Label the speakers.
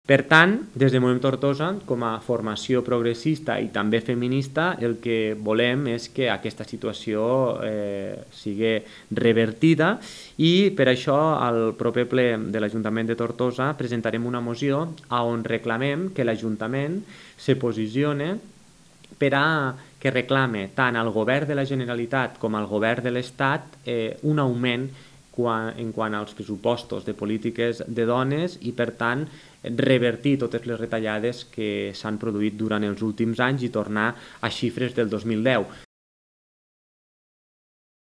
Speaker 1: Per tant, des de Moviment Tortosa, com a formació progressista i també feminista, el que volem és que aquesta situació sigui revertida i per això al proper ple de l'Ajuntament de Tortosa presentarem una moció on reclamem que l'Ajuntament se posicione per a que reclame tant al govern de la Generalitat com al govern de l'Estat un augment en quant als pressupostos de polítiques de dones i, per tant, revertir totes les retallades que s'han produït durant els últims anys i tornar a xifres del 2010.